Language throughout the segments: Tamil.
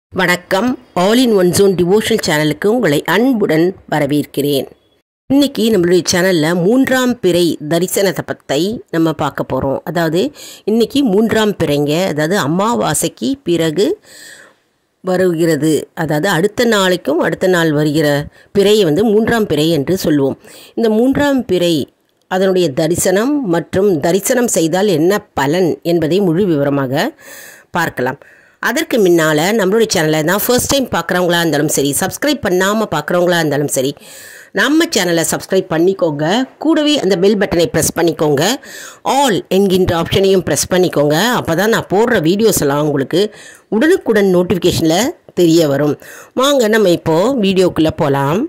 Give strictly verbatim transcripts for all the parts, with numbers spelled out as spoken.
வணக்கம். All in one zone devotional சேனலுக்கு உங்களை அன்புடன் வரவேற்கிறேன். இன்றைக்கி நம்மளுடைய சேனலில் மூன்றாம் பிறை தரிசனத்தை பற்றி நம்ம பார்க்க போகிறோம். அதாவது இன்றைக்கி மூன்றாம் பிறைங்க, அதாவது அமாவாசைக்கு பிறகு வருகிறது. அதாவது அடுத்த நாளைக்கும் அடுத்த நாள் வருகிற பிறையை வந்து மூன்றாம் பிறை என்று சொல்லுவோம். இந்த மூன்றாம் பிறை அதனுடைய தரிசனம் மற்றும் தரிசனம் செய்தால் என்ன பலன் என்பதை முழு விவரமாக பார்க்கலாம். அதற்கு முன்னால் நம்மளுடைய சேனலை தான் ஃபர்ஸ்ட் டைம் பார்க்குறவங்களா இருந்தாலும் சரி, சப்ஸ்கிரைப் பண்ணாமல் பார்க்குறவங்களா இருந்தாலும் சரி, நம்ம சேனலை சப்ஸ்கிரைப் பண்ணிக்கோங்க. கூடவே அந்த பெல் பட்டனை ப்ரெஸ் பண்ணிக்கோங்க. ஆல் என்கின்ற ஆப்ஷனையும் ப்ரெஸ் பண்ணிக்கோங்க. அப்போ தான் நான் போடுற வீடியோஸ் எல்லாம் உங்களுக்கு உடனுக்குடன் நோட்டிஃபிகேஷனில் தெரிய வரும். வாங்க நம்ம இப்போது வீடியோக்குள்ளே போகலாம்.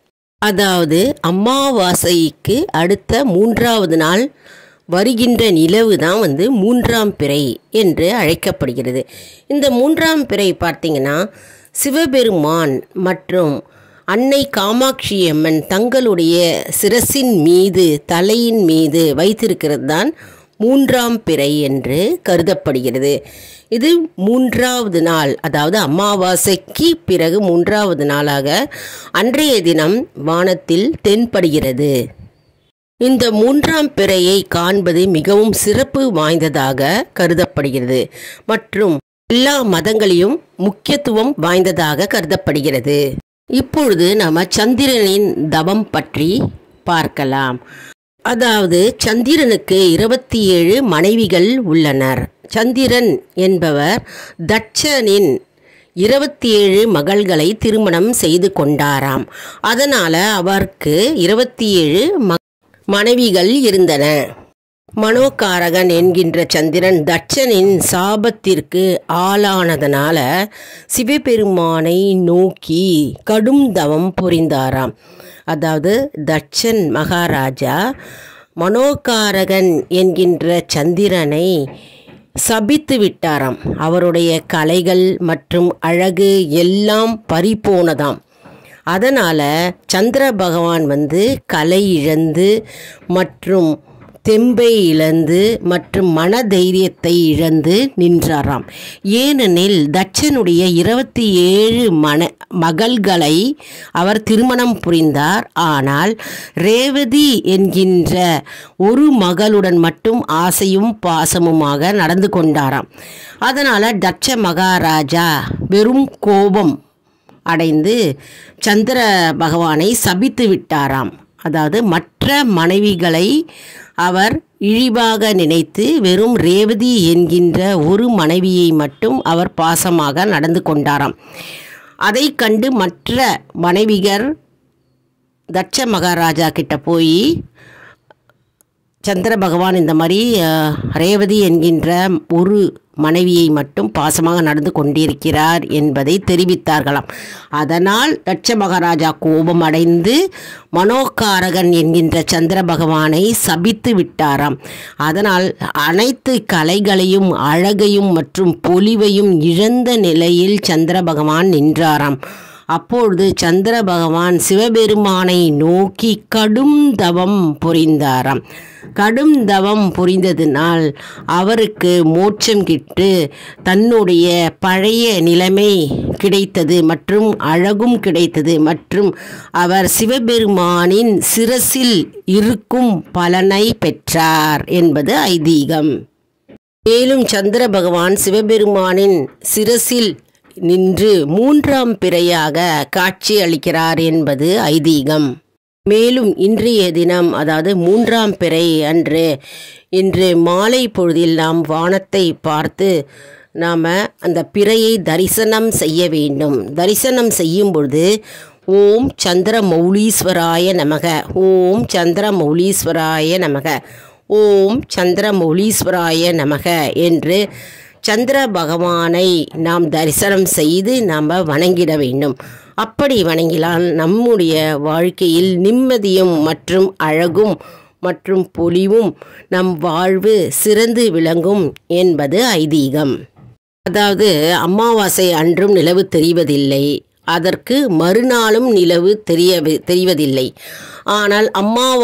அதாவது அமாவாசைக்கு அடுத்த மூன்றாவது நாள் வருகின்ற நிலவு தான் வந்து மூன்றாம் பிறை என்று அழைக்கப்படுகிறது. இந்த மூன்றாம் பிறை பார்த்திங்கன்னா சிவபெருமான் மற்றும் அன்னை காமாட்சி அம்மன் தங்களுடைய சிரசின் மீது தலையின் மீது வைத்திருக்கிறது தான் மூன்றாம் பிறை என்று கருதப்படுகிறது. இது மூன்றாவது நாள், அதாவது அமாவாசைக்கு பிறகு மூன்றாவது நாளாக அன்றைய தினம் வானத்தில் தென்படுகிறது. இந்த மூன்றாம் பிறையை காண்பது மிகவும் சிறப்பு வாய்ந்ததாக கருதப்படுகிறது மற்றும் எல்லா மதங்களையும் முக்கியத்துவம் வாய்ந்ததாக கருதப்படுகிறது. இப்பொழுது நம்ம சந்திரனின் தவம் பற்றி பார்க்கலாம். அதாவது சந்திரனுக்கு இருபத்தி ஏழு மனைவிகள் உள்ளனர். சந்திரன் என்பவர் தட்சனின் இருபத்தி ஏழு மகள்களை திருமணம் செய்து கொண்டாராம். அதனால் அவருக்கு இருபத்தி ஏழு ம மனைவிகள் இருந்தன. மனோகாரகன் என்கின்ற சந்திரன் தட்சனின் சாபத்திற்கு ஆளானதனால சிவபெருமானை நோக்கி கடும் தவம் புரிந்தாராம். அதாவது தட்சன் மகாராஜா மனோகாரகன் என்கின்ற சந்திரனை சபித்து விட்டாராம். அவருடைய கலைகள் மற்றும் அழகு எல்லாம் பறிபோனதாம். அதனால் சந்திர பகவான் வந்து கலை இழந்து மற்றும் தெம்பை இழந்து மற்றும் மன தைரியத்தை இழந்து நின்றாராம். ஏனெனில் தட்சனுடைய இருபத்தி ஏழு மன மகள்களை அவர் திருமணம் புரிந்தார். ஆனால் ரேவதி என்கின்ற ஒரு மகளுடன் மட்டும் ஆசையும் பாசமுமாக நடந்து கொண்டாராம். அதனால் தட்ச மகாராஜா வெறும் கோபம் அடைந்து சந்திர பகவானை சபித்து விட்டாராம். அதாவது மற்ற மனைவிகளை அவர் இழிவாக நினைத்து வெறும் ரேவதி என்கின்ற ஒரு மனைவியை மட்டும் அவர் பாசமாக நடந்து கொண்டாராம். அதை கண்டு மற்ற மனைவிகர் தட்ச மகாராஜா கிட்ட போய் சந்திர பகவான் இந்த மாதிரி ரேவதி என்கின்ற ஒரு மனைவியை மட்டும் பாசமாக நடந்து கொண்டிருக்கிறார் என்பதை தெரிவித்தார்களாம். அதனால் தட்ச மகாராஜா கோபம் அடைந்து மனோகாரகன் என்கின்ற சந்திர பகவானை சபித்து விட்டாராம். அதனால் அனைத்து கலைகளையும் அழகையும் மற்றும் பொலிவையும் இழந்த நிலையில் சந்திர பகவான் நின்றாராம். அப்பொழுது சந்திர பகவான் சிவபெருமானை நோக்கி கடும் தவம் புரிந்தாராம். கடும் தவம் புரிந்ததினால் அவருக்கு மோட்சம் கிட்டு தன்னுடைய பழைய நிலைமை கிடைத்தது மற்றும் அழகும் கிடைத்தது மற்றும் அவர் சிவபெருமானின் சிரசில் இருக்கும் பலனை பெற்றார் என்பது ஐதீகம். மேலும் சந்திர பகவான் சிவபெருமானின் சிரசில் நின்று மூன்றாம் பிறையாக காட்சி அளிக்கிறார் என்பது ஐதீகம். மேலும் இன்றைய தினம், அதாவது மூன்றாம் பிறை அன்று இன்று மாலை பொழுதில் நாம் வானத்தை பார்த்து நாம் அந்த பிறையை தரிசனம் செய்ய வேண்டும். தரிசனம் செய்யும் பொழுது ஓம் சந்திர மௌலீஸ்வராய நமக, ஓம் சந்திர மௌலீஸ்வராய நமக, ஓம் சந்திர மௌலீஸ்வராய நமக என்று சந்திர பகவானை நாம் தரிசனம் செய்து நாம் வணங்கிட வேண்டும். அப்படி வணங்கினால் நம்முடைய வாழ்க்கையில் நிம்மதியும் மற்றும் அழகும் மற்றும் பொலிவும் நம் வாழ்வு சிறந்து விளங்கும் என்பது ஐதீகம். அதாவது அமாவாசை அன்றும் நிலவு தெரிவதில்லை, அதற்கு மறுநாளும் நிலவு தெரிய தெரிவதில்லை. ஆனால்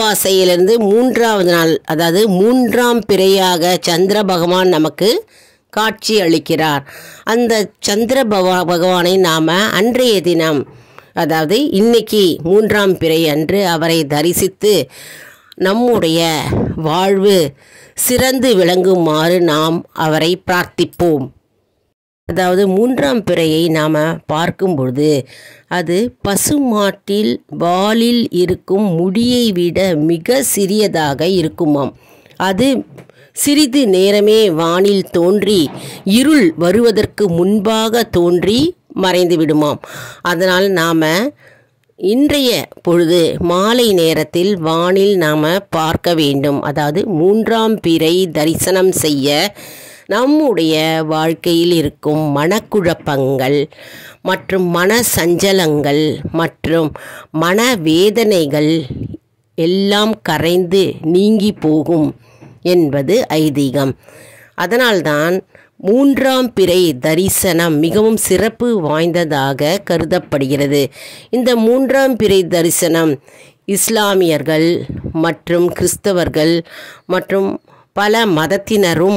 அமாவாசையிலிருந்து மூன்றாவது நாள், அதாவது மூன்றாம் பிறையாக சந்திர பகவான் நமக்கு காட்சி அளிக்கிறார். அந்த சந்திர பகவா பகவானை நாம் அன்றைய தினம், அதாவது இன்னைக்கு மூன்றாம் பிறை அன்று அவரை தரிசித்து நம்முடைய வாழ்வு சிறந்து விளங்குமாறு நாம் அவரை பிரார்த்திப்போம். அதாவது மூன்றாம் பிறையை நாம் பார்க்கும் பொழுது அது பசுமாட்டில் வாலில் இருக்கும் முடியை விட மிக சிறியதாக இருக்குமாம். அது சிறிது நேரமே வானில் தோன்றி இருள் வருவதற்கு முன்பாக தோன்றி மறைந்து விடுமாம். அதனால் நாம் இன்றைய பொழுது மாலை நேரத்தில் வானில் நாம் பார்க்க வேண்டும். அதாவது மூன்றாம் பிறை தரிசனம் செய்ய நம்முடைய வாழ்க்கையில் இருக்கும் மனக்குழப்பங்கள் மற்றும் மன சஞ்சலங்கள் மற்றும் மனவேதனைகள் எல்லாம் கரைந்து நீங்கி போகும் என்பது ஐதீகம். அதனால்தான் மூன்றாம் பிறை தரிசனம் மிகவும் சிறப்பு வாய்ந்ததாக கருதப்படுகிறது. இந்த மூன்றாம் பிறை தரிசனம் இஸ்லாமியர்கள் மற்றும் கிறிஸ்தவர்கள் மற்றும் பல மதத்தினரும்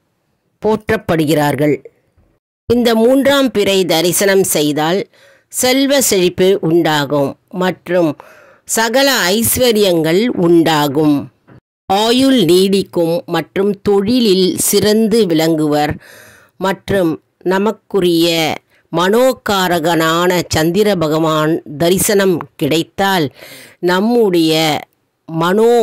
போற்றப்படுகிறார்கள். இந்த மூன்றாம் பிறை தரிசனம் செய்தால் செல்வ செழிப்பு உண்டாகும் மற்றும் சகல ஐஸ்வர்யங்கள் உண்டாகும், ஆயுள் நீடிக்கும் மற்றும் தொழிலில் சிறந்து விளங்குவர். மற்றும் நமக்குரிய மனோகாரகனான சந்திர பகவான் தரிசனம் கிடைத்தால் நம்முடைய மனோ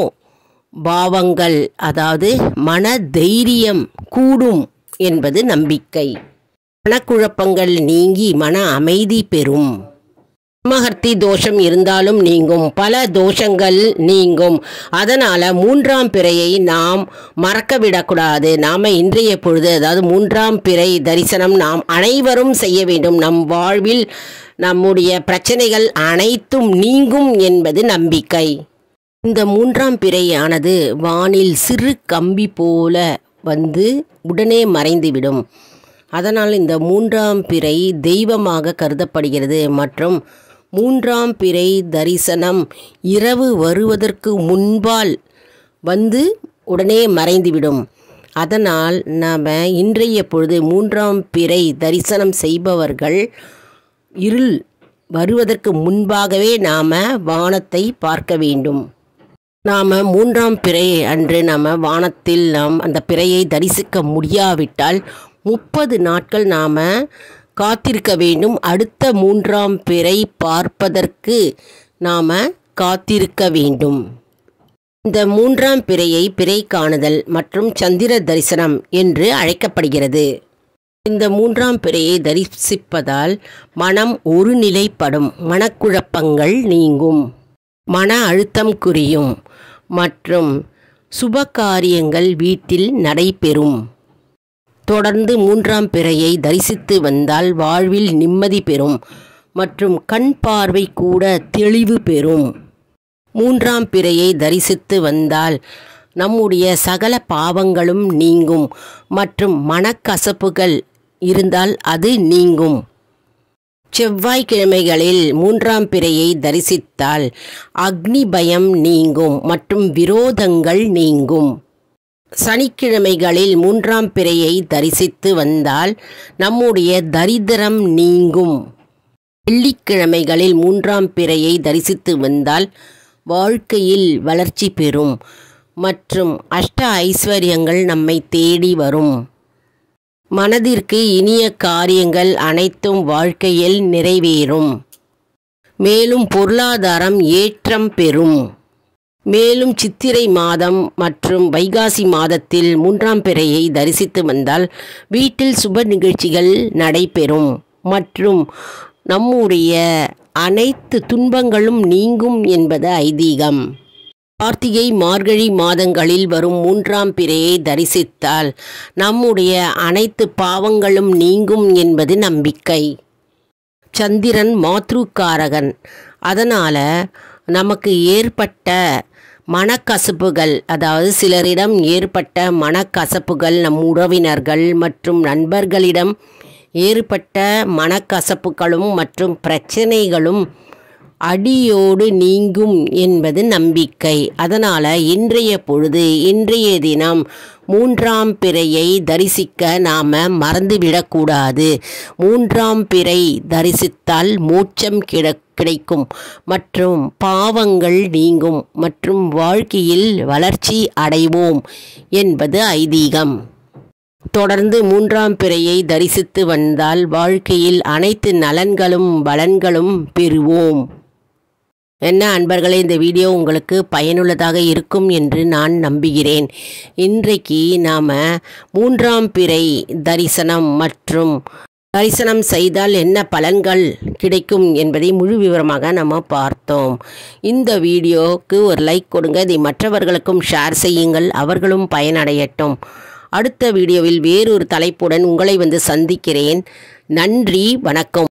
பாவங்கள், அதாவது மன தைரியம் கூடும் என்பது நம்பிக்கை. மனக்குழப்பங்கள் நீங்கி மன அமைதி பெறும். மகர்த்தி தோஷம் இருந்தாலும் நீங்கும், பல தோஷங்கள் நீங்கும். அதனால் மூன்றாம் பிறையை நாம் மறக்க விடக்கூடாது. நாம் இன்றைய பொழுது, அதாவது மூன்றாம் பிறை தரிசனம் நாம் அனைவரும் செய்ய வேண்டும். நம் வாழ்வில் நம்முடைய பிரச்சனைகள் அனைத்தும் நீங்கும் என்பது நம்பிக்கை. இந்த மூன்றாம் பிறையானது வானில் சிறு கம்பி போல வந்து உடனே மறைந்துவிடும். அதனால் இந்த மூன்றாம் பிறை தெய்வமாக கருதப்படுகிறது. மற்றும் மூன்றாம் பிறை தரிசனம் இரவு வருவதற்கு முன்பால் வந்து உடனே மறைந்துவிடும். அதனால் நாம் இன்றைய பொழுது மூன்றாம் பிறை தரிசனம் செய்பவர்கள் இருள் வருவதற்கு முன்பாகவே நாம் வானத்தை பார்க்க வேண்டும். நாம் மூன்றாம் பிறை அன்று நாம் வானத்தில் நாம் அந்த பிறையை தரிசிக்க முடியாவிட்டால் முப்பது நாட்கள் நாம் காத்திருக்க வேண்டும். அடுத்த மூன்றாம் பிறை பார்ப்பதற்கு நாம் காத்திருக்க வேண்டும். இந்த மூன்றாம் பிறையை பிறை காணுதல் மற்றும் சந்திர தரிசனம் என்று அழைக்கப்படுகிறது. இந்த மூன்றாம் பிறையை தரிசிப்பதால் மனம் ஒருநிலைப்படும், மனக்குழப்பங்கள் நீங்கும், மன அழுத்தம் குறையும் மற்றும் சுப காரியங்கள் வீட்டில் நடைபெறும். தொடர்ந்து மூன்றாம் பிறையை தரிசித்து வந்தால் வாழ்வில் நிம்மதி பெறும் மற்றும் கண் பார்வை கூட தெளிவு பெறும். மூன்றாம் பிறையை தரிசித்து வந்தால் நம்முடைய சகல பாவங்களும் நீங்கும் மற்றும் மனக்கசப்புகள் இருந்தால் அது நீங்கும். செவ்வாய்க்கிழமைகளில் மூன்றாம் பிறையை தரிசித்தால் அக்னி பயம் நீங்கும் மற்றும் விரோதங்கள் நீங்கும். சனிக்கிழமைகளில் மூன்றாம் பிறையை தரிசித்து வந்தால் நம்முடைய தரித்திரம் நீங்கும். வெள்ளிக்கிழமைகளில் மூன்றாம் பிறையை தரிசித்து வந்தால் வாழ்க்கையில் வளர்ச்சி பெறும் மற்றும் அஷ்ட ஐஸ்வர்யங்கள் நம்மை தேடி வரும். மனதிற்கு இனிய காரியங்கள் அனைத்தும் வாழ்க்கையில் நிறைவேறும். மேலும் பொருளாதாரம் ஏற்றம் பெறும். மேலும் சித்திரை மாதம் மற்றும் வைகாசி மாதத்தில் மூன்றாம் பிறையை தரிசித்து வந்தால் வீட்டில் சுப நிகழ்ச்சிகள் நடைபெறும் மற்றும் நம்முடைய அனைத்து துன்பங்களும் நீங்கும் என்பது ஐதீகம். கார்த்திகை மார்கழி மாதங்களில் வரும் மூன்றாம் பிறையை தரிசித்தால் நம்முடைய அனைத்து பாவங்களும் நீங்கும் என்பது நம்பிக்கை. சந்திரன் மாத்ருக்காரகன். அதனால் நமக்கு ஏற்பட்ட மனக்கசப்புகள், அதாவது சிலரிடம் ஏற்பட்ட மனக்கசப்புகள், நம் உறவினர்கள் மற்றும் நண்பர்களிடம் ஏற்பட்ட மனக்கசப்புகளும் மற்றும் பிரச்சனைகளும் அடியோடு நீங்கும் என்பது நம்பிக்கை. அதனால் இன்றைய பொழுது இன்றைய தினம் மூன்றாம் பிறையை தரிசிக்க நாம் மறந்துவிடக்கூடாது. மூன்றாம் பிறை தரிசித்தால் மோட்சம் கிட கிடைக்கும் மற்றும் பாவங்கள் நீங்கும் மற்றும் வாழ்க்கையில் வளர்ச்சி அடைவோம் என்பது ஐதீகம். தொடர்ந்து மூன்றாம் பிறையை தரிசித்து வந்தால் வாழ்க்கையில் அனைத்து நலன்களும் பலன்களும் பெறுவோம். என்ன அன்பர்களே, இந்த வீடியோ உங்களுக்கு பயனுள்ளதாக இருக்கும் என்று நான் நம்புகிறேன். இன்றைக்கு நாம் மூன்றாம் பிறை தரிசனம் மற்றும் தரிசனம் செய்தால் என்ன பலன்கள் கிடைக்கும் என்பதை முழு விவரமாக நம்ம பார்த்தோம். இந்த வீடியோவுக்கு ஒரு லைக் கொடுங்க, இதை மற்றவர்களுக்கும் ஷேர் செய்யுங்கள், அவர்களும் பயனடையட்டும். அடுத்த வீடியோவில் வேறொரு தலைப்புடன் உங்களை வந்து சந்திக்கிறேன். நன்றி, வணக்கம்.